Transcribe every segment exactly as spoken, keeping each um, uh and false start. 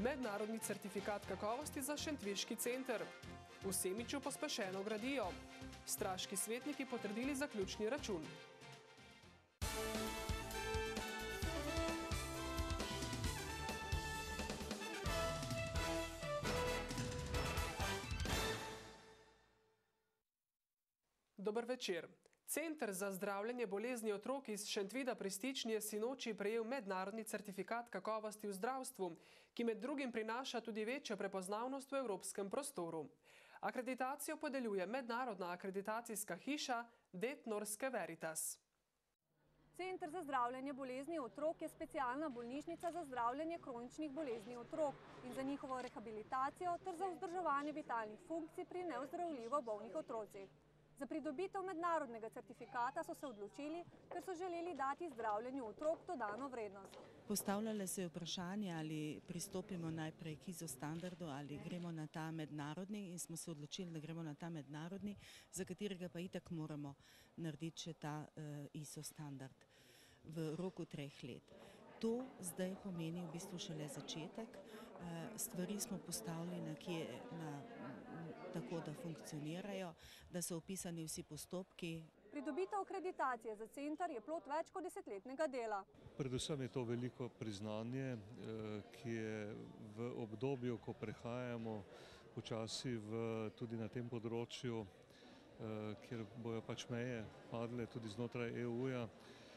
Mednarodni certifikat kakovosti za šentviški center. V Semiču pospešeno gradijo. Straški svetniki potrdili zaključni račun. Dober večer. Center za zdravljenje bolezni otrok iz Šentvida pri Stični je sinoči prejel mednarodni certifikat kakovosti v zdravstvu, ki med drugim prinaša tudi večjo prepoznavnost v evropskem prostoru. Akreditacijo podeljuje mednarodna akreditacijska hiša Det Norske Veritas. Center za zdravljenje bolezni otrok je specialna bolnišnica za zdravljenje kroničnih bolezni otrok in za njihovo rehabilitacijo ter za vzdrževanje vitalnih funkcij pri neozdravljivo bolnih otrocih. Za pridobitev mednarodnega certifikata so se odločili, ker so želeli dati zdravljenju otrok dodano vrednost. Postavljale se je vprašanje, ali pristopimo najprej k I S O standardu ali gremo na ta mednarodni, in smo se odločili, da gremo na ta mednarodni, za katerega pa itak moramo narediti še ta I S O standard v roku treh let. To zdaj pomeni v bistvu šele začetek. Stvari smo postavili nekje na, tako, da funkcionirajo, da so opisani vsi postopki. Pridobitev akreditacije za center je plod več kot desetletnega dela. Predvsem je to veliko priznanje, ki je v obdobju, ko prehajamo počasi v, tudi na tem področju, kjer bojo pač meje padle tudi znotraj E U-ja,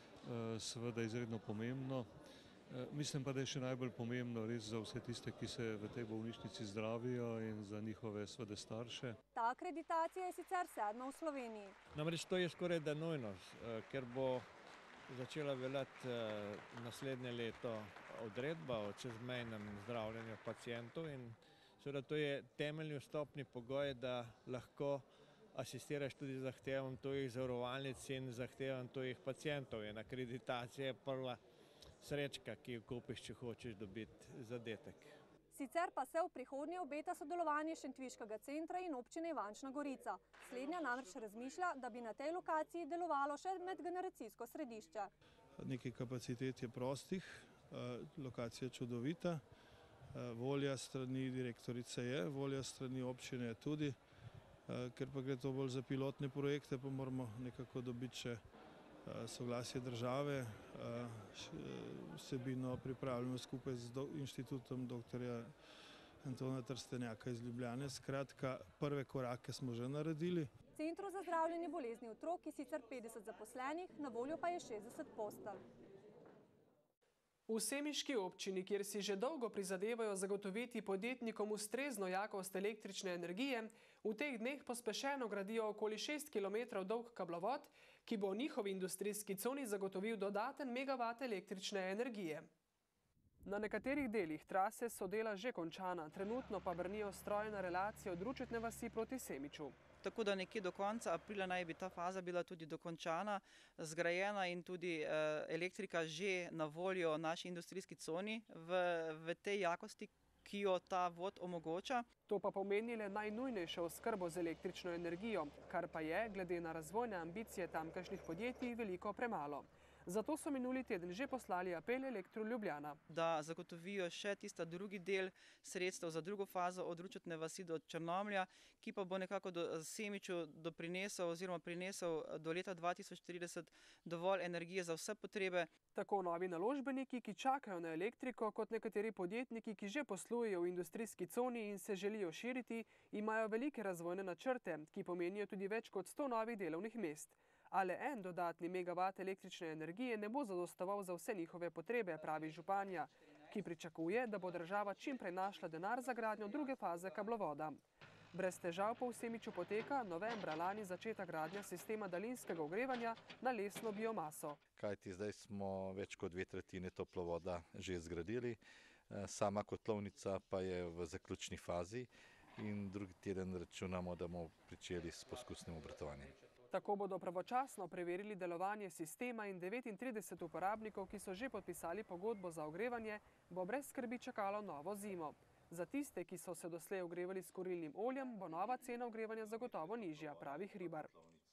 seveda izredno pomembno. Mislim pa, da je še najbolj pomembno res za vse tiste, ki se v tej bolnišnici zdravijo in za njihove seveda starše. Ta akreditacija je sicer sedma v Sloveniji. Namreč to je skoraj da nujnost, ker bo začela veljati naslednje leto odredba o čezmejnem zdravljenju pacientov in seveda to je temeljni vstopni pogoj, da lahko asistiraš tudi zahtevam tujih zavarovalnic in zahtevam tujih pacientov. In akreditacija je prva srečka, ki jo kupiš, če hočeš dobiti zadetek. Sicer pa se v prihodnje obeta sodelovanje Šentviškega centra in občine Ivančna Gorica. Slednja namreč razmišlja, da bi na tej lokaciji delovalo še medgeneracijsko središče. Nekaj kapacitet je prostih, lokacija je čudovita, volja strani direktorice je, volja strani občine je tudi. Ker pa gre to bolj za pilotne projekte, pa moramo nekako dobiti še soglasje države. Vsebino pripravljamo skupaj z inštitutom doktorja Antona Trstenjaka iz Ljubljane. Skratka, prve korake smo že naredili. V Centru za zdravljenje bolezni otrok je sicer petdeset zaposlenih, na voljo pa je šestdeset postelj. V semiški občini, kjer si že dolgo prizadevajo zagotoviti podjetnikom ustrezno jakost električne energije, v teh dneh pospešeno gradijo okoli šest kilometrov dolg kablovod, ki bo njihovi industrijski coni zagotovil dodaten megavat električne energije. Na nekaterih delih trase so dela že končana, trenutno pa brnijo stroje na relaciji od Ručetne vasi proti Semiču. Tako da nekje do konca aprila naj bi ta faza bila tudi dokončana, zgrajena in tudi elektrika že na voljo naši industrijski coni v, v tej jakosti, ki jo ta vod omogoča. To pa pomeni le najnujnejšo oskrbo z električno energijo, kar pa je, glede na razvojne ambicije tamkajšnjih podjetij, veliko premalo. Zato so minuli teden že poslali apel Elektro Ljubljana. Da zagotovijo še tista drugi del sredstev za drugo fazo od Ručetne vasi do Črnomlja, ki pa bo nekako do Semiču doprinesel oziroma prinesel do leta dva tisoč trideset dovolj energije za vse potrebe. Tako novi naložbeniki, ki čakajo na elektriko, kot nekateri podjetniki, ki že poslujejo v industrijski coni in se želijo širiti, imajo velike razvojne načrte, ki pomenijo tudi več kot sto novih delovnih mest. Ale en dodatni megavat električne energije ne bo zadostoval za vse njihove potrebe, pravi županja, ki pričakuje, da bo država čim prej našla denar za gradnjo druge faze kablovoda. Brez težav pa v Semiču poteka novembra lani začeta gradnja sistema daljinskega ogrevanja na lesno biomaso. Kajti zdaj smo več kot dve tretjine toplovoda že zgradili, sama kotlovnica pa je v zaključni fazi in drugi teden računamo, da bomo pričeli s poskusnim obratovanjem. Tako bodo pravočasno preverili delovanje sistema in devetintrideset uporabnikov, ki so že podpisali pogodbo za ogrevanje, bo brez skrbi čakalo novo zimo. Za tiste, ki so se doslej ogrevali s kurilnim oljem, bo nova cena ogrevanja zagotovo nižja, pravi Hribar.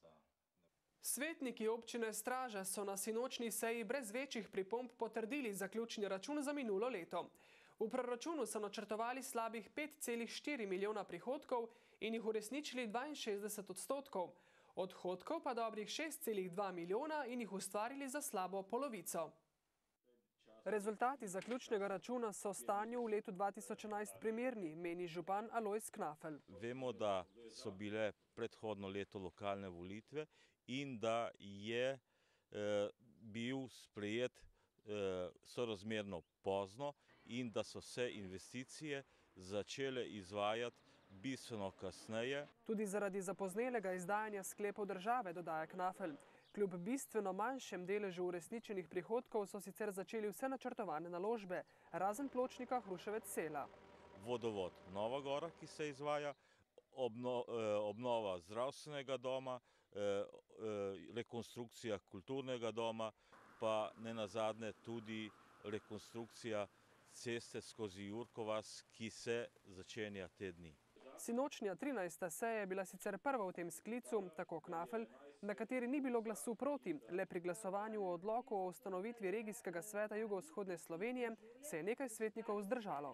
Svetniki občine Straža so na sinočni seji brez večjih pripomb potrdili zaključni račun za minulo leto. V proračunu so načrtovali slabih pet celih štiri milijona prihodkov in jih uresničili dvainšestdeset odstotkov. Odhodkov pa dobrih šest celih dva milijona in jih ustvarili za slabo polovico. Rezultati zaključnega računa so stanju v letu dva tisoč enajst primerni, meni župan Alojz Knafelj. Vemo, da so bile predhodno leto lokalne volitve in da je eh, bil sprejet eh, sorazmerno pozno in da so se investicije začele izvajati bistveno kasneje. Tudi zaradi zapoznelega izdajanja sklepov države, dodaja Knafelj. Kljub bistveno manjšem deležu uresničenih prihodkov so sicer začeli vse načrtovane naložbe, razen pločnika Hruševec-Sela. Vodovod Nova Gora, ki se izvaja, obno, eh, obnova zdravstvenega doma, eh, eh, rekonstrukcija kulturnega doma, pa nenazadnje tudi rekonstrukcija ceste skozi Jurkovas, ki se začenja te dni. Sinočnja trinajsta seja je bila sicer prva v tem sklicu, tako Knafelj, na kateri ni bilo glasu proti, le pri glasovanju o odloku o ustanovitvi regijskega sveta jugovzhodne Slovenije se je nekaj svetnikov vzdržalo.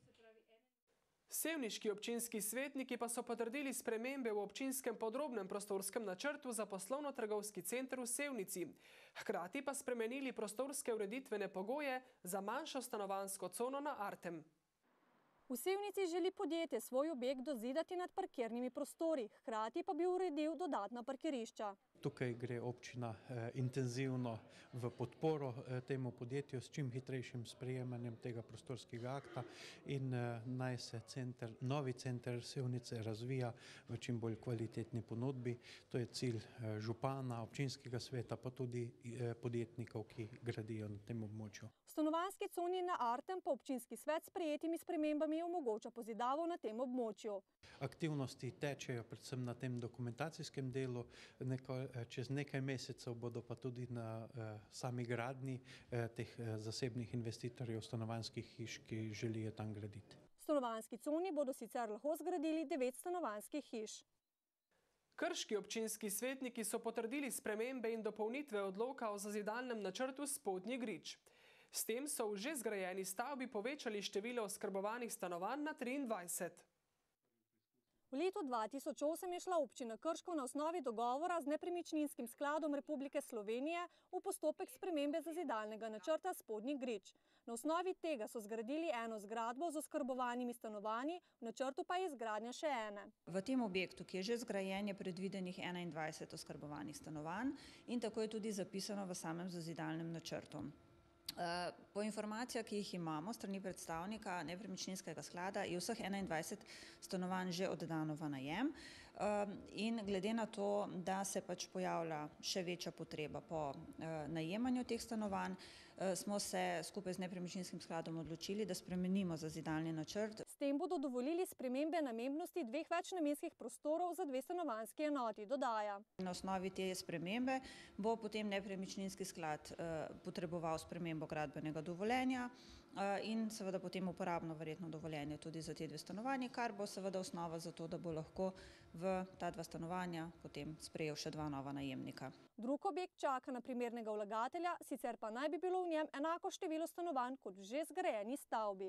Sevniški občinski svetniki pa so potrdili spremembe v občinskem podrobnem prostorskem načrtu za poslovno-trgovski center v Sevnici. Hkrati pa spremenili prostorske ureditvene pogoje za manjšo stanovanjsko cono na Artem. V Sevnici želi podjetje svoj objekt dozidati nad parkirnimi prostori, hkrati pa bi uredil dodatna parkirišča. Tukaj gre občina eh, intenzivno v podporo eh, temu podjetju s čim hitrejšim sprejemanjem tega prostorskega akta in eh, naj se center, novi center Sevnice razvija v čim bolj kvalitetni ponudbi. To je cilj eh, župana, občinskega sveta, pa tudi eh, podjetnikov, ki gradijo na tem območju. Stanovanjski coni na Artem pa občinski svet s sprejetimi spremembami omogoča pozidavo na tem območju. Aktivnosti tečejo predvsem na tem dokumentacijskem delu, neko, čez nekaj mesecev bodo pa tudi na eh, sami gradnji eh, teh eh, zasebnih investitorjev stanovanjskih hiš, ki želijo tam graditi. V stanovanjski coni bodo sicer lahko zgradili devet stanovanjskih hiš. Krški občinski svetniki so potrdili spremembe in dopolnitve odloka o zazidalnem načrtu Spodnji Grič. S tem so v že zgrajeni stavbi povečali število oskrbovanih stanovanj na triindvajset. V letu dva tisoč osem je šla občina Krško na osnovi dogovora z Nepremičninskim skladom Republike Slovenije v postopek spremembe zazidalnega načrta Spodnji Grič. Na osnovi tega so zgradili eno zgradbo z oskrbovanimi stanovanji, v načrtu pa je izgradnja še ene. V tem objektu, ki je že zgrajen, je predvidenih enaindvajset oskrbovanih stanovanj in tako je tudi zapisano v samem zazidalnem načrtu. Po informacijah, ki jih imamo strani predstavnika Nepremičninskega sklada, je vseh enaindvajset stanovanj že oddano v najem in glede na to, da se pač pojavlja še večja potreba po najemanju teh stanovanj, smo se skupaj z Nepremičninskim skladom odločili, da spremenimo zazidalni načrt. S tem bodo dovolili spremembe namembnosti dveh večnamenskih prostorov za dve stanovanjski enoti, dodaja. Na osnovi te spremembe bo potem Nepremičninski sklad potreboval spremembo gradbenega dovoljenja in seveda potem uporabno verjetno dovoljenje tudi za te dve stanovanji, kar bo seveda osnova za to, da bo lahko v ta dva stanovanja potem sprejel še dva nova najemnika. Drug objekt čaka na primernega vlagatelja, sicer pa naj bi bilo v njem enako število stanovanj kot v že zgrajeni stavbi.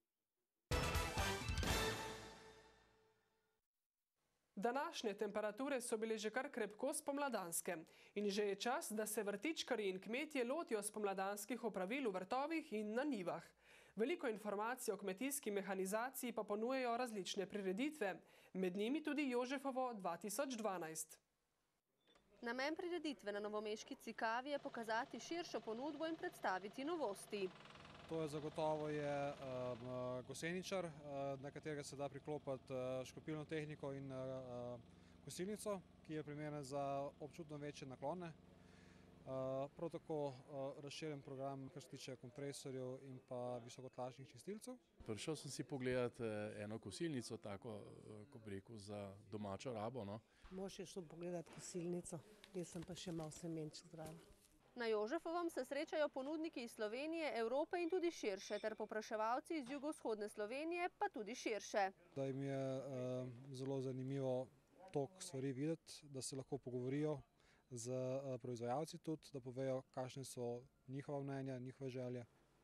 Današnje temperature so bile že kar krepko spomladanske in že je čas, da se vrtičkarji in kmetje lotijo spomladanskih opravil v vrtovih in na njivah. Veliko informacij o kmetijski mehanizaciji pa ponujejo različne prireditve, med njimi tudi Jožefovo dva tisoč dvanajst. Namen prireditve na novomeški Cikavi je pokazati širšo ponudbo in predstaviti novosti. To je zagotovo je um, goseničar, uh, na katerega se da priklopiti uh, škropilno tehniko in uh, kosilnico, ki je primerna za občutno večje naklone. Uh, prav tako uh, razširjen program, kar se tiče kompresorjev in pa visokotlačnih čistilcev. Prišel sem si pogledati eno kosilnico, tako, ko bi rekel, za domačo rabo. No. Mož je šel pogledati kosilnico, jaz sem pa še malo semenček zraven. Na Jožefovem se srečajo ponudniki iz Slovenije, Evrope in tudi širše, ter popraševalci iz jugovzhodne Slovenije, pa tudi širše. Da jim je uh, zelo zanimivo toliko stvari videti, da se lahko pogovorijo z uh, proizvajalci tudi, da povejo, kakšne so njihova mnenja, njihove želje.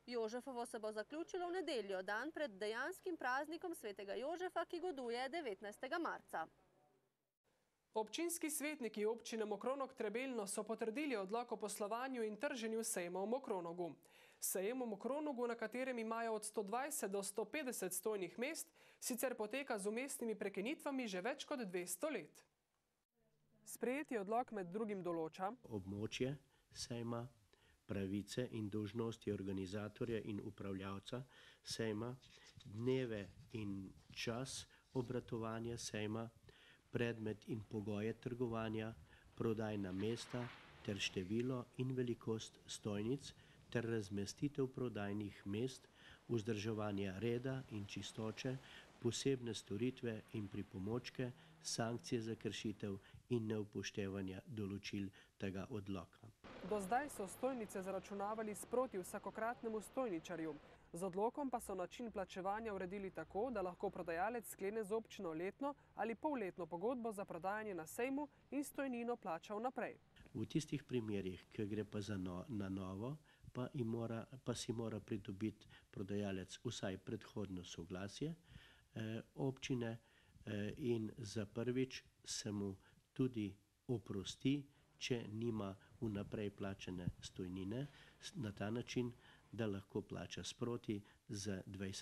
Jožefovo se bo zaključilo v nedeljo, dan pred dejanskim praznikom svetega Jožefa, ki goduje devetnajstega marca. Občinski svetniki občine Mokronog Trebelno so potrdili odlok o poslovanju in trženju sejma v Mokronogu. Sejem v Mokronogu, na katerem imajo od sto dvajset do sto petdeset stojnih mest, sicer poteka z umestnimi prekinitvami že več kot dvesto let. Sprejeti odlok med drugim določa območje sejma, pravice in dolžnosti organizatorja in upravljavca sejma, dneve in čas obratovanja sejma, predmet in pogoje trgovanja, prodajna mesta ter število in velikost stojnic ter razmestitev prodajnih mest, vzdrževanja reda in čistoče, posebne storitve in pripomočke, sankcije za kršitev in neupoštevanja določil tega odloka. Do zdaj so stojnice zaračunavali sproti vsakokratnemu stojničarju. Z odlokom pa so način plačevanja uredili tako, da lahko prodajalec sklene z občino letno ali polletno pogodbo za prodajanje na sejmu in stojnino plača vnaprej. V tistih primerjih, ki gre pa za no, na novo, pa, mora, pa si mora pridobiti prodajalec vsaj predhodno soglasje eh, občine eh, in za prvič se mu tudi oprosti, če nima vnaprej plačane stojnine, na ta način, da lahko plača sproti z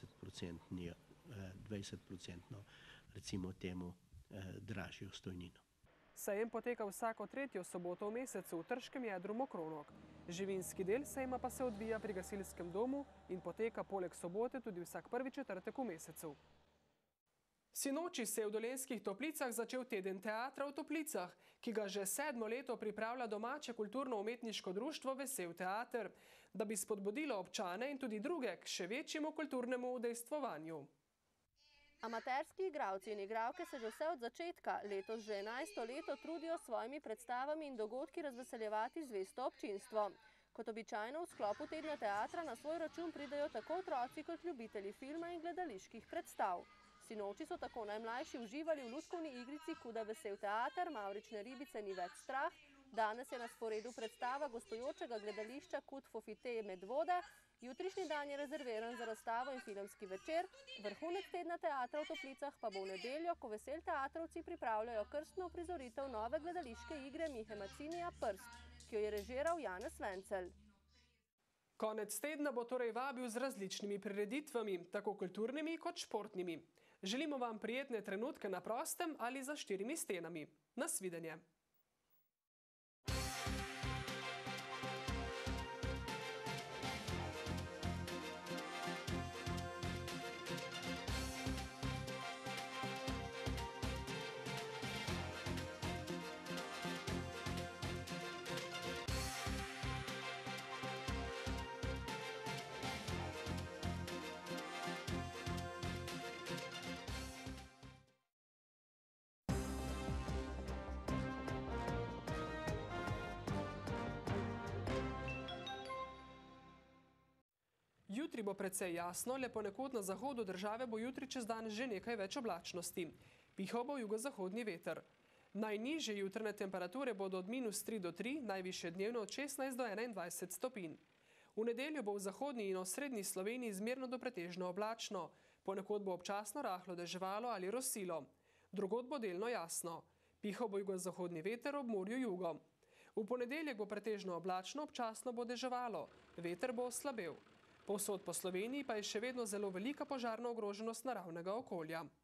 dvajset procentno, recimo temu, eh, dražjo stojnino. Sejem poteka vsako tretjo soboto v mesecu v trškem jedru Mokronog. Živinski del sejma pa se odvija pri gasilskem domu in poteka poleg sobote tudi vsak prvi četrtek v mesecu. Sinoči se je v Dolenjskih Toplicah začel teden teatra v Toplicah, ki ga že sedmo leto pripravlja domače kulturno-umetniško društvo Vesel teater, da bi spodbudilo občane in tudi druge k še večjemu kulturnemu udejstvovanju. Amaterski igralci in igralke se že vse od začetka, letos že enajsto leto, trudijo s svojimi predstavami in dogodki razveseljevati zvesto občinstvo. Kot običajno v sklopu tedna teatra na svoj račun pridejo tako otroci kot ljubitelji filma in gledaliških predstav. Sinoči so tako najmlajši uživali v lutkovni igrici Kuda Vesel teater, Mavrične ribice ni več strah. Danes je na sporedu predstava gostujočega gledališča Kud Fofite Medvode. Jutrišnji dan je rezerviran za razstavo in filmski večer. Vrhunec tedna teatra v Toplicah pa bo v nedeljo, ko Vesel teatrovci pripravljajo krstno uprizoritev nove gledališke igre Mihe Macinija Prst, ki jo je režiral Janez Vencelj. Konec tedna bo torej vabil z različnimi prireditvami, tako kulturnimi kot športnimi. Želimo vam prijetne trenutke na prostem ali za štirimi stenami. Nasvidenje! Jutri bo precej jasno, le ponekod na zahodu države bo jutri čez dan že nekaj več oblačnosti. Pihal bo jugozahodni veter. Najnižje jutrne temperature bodo od minus tri do tri, najvišje dnevno od šestnajst do enaindvajset stopinj. V nedeljo bo v zahodni in osrednji Sloveniji zmerno do pretežno oblačno. Ponekod bo občasno rahlo deževalo ali rosilo. Drugod bo delno jasno. Pihal bo jugozahodni veter ob morju jugo. V ponedeljek bo pretežno oblačno, občasno bo deževalo. Veter bo oslabel. Povsod po Sloveniji pa je še vedno zelo velika požarna ogroženost naravnega okolja.